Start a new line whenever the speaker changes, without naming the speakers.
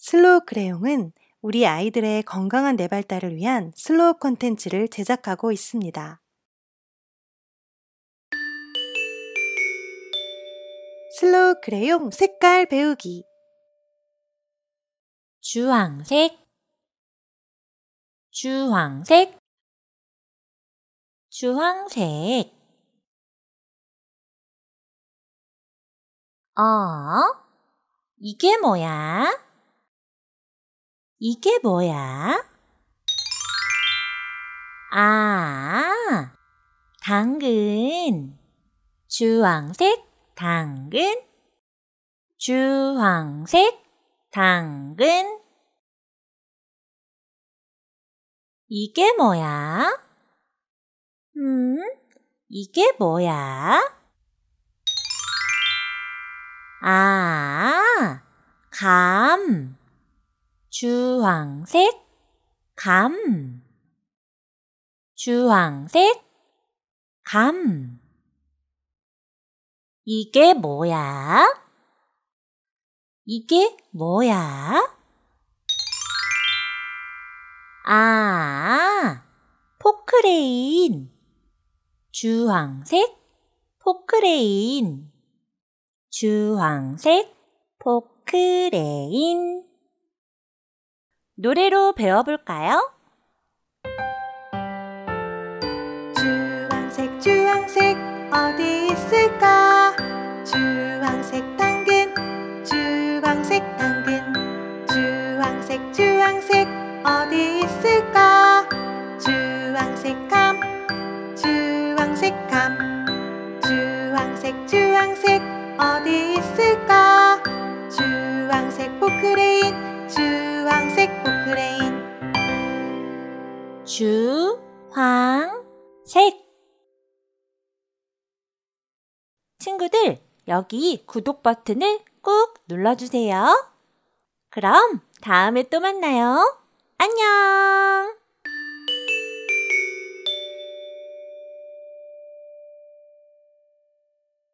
슬로우 크레용은 우리 아이들의 건강한 뇌발달을 위한 슬로우 콘텐츠를 제작하고 있습니다. 슬로우 크레용 색깔 배우기.
주황색, 주황색, 주황색. 이게 뭐야? 이게 뭐야? 당근. 주황색 당근. 주황색 당근. 이게 뭐야? 이게 뭐야? 감. 주황색 감. 주황색 감. 이게 뭐야? 이게 뭐야? 포크레인. 주황색 포크레인. 주황색 포크레인. 노래로 배워볼까요?
주황색 주황색 어디 있을까? 주황색 당근 주황색 당근. 주황색 주황색 어디 있을까? 주황색 감 주황색 감. 주황색 주황색 어디 있을까? 주황색 포크레인 주황색 포크레인.
주황색. 친구들, 여기 구독 버튼을 꾹 눌러주세요. 그럼 다음에 또 만나요. 안녕!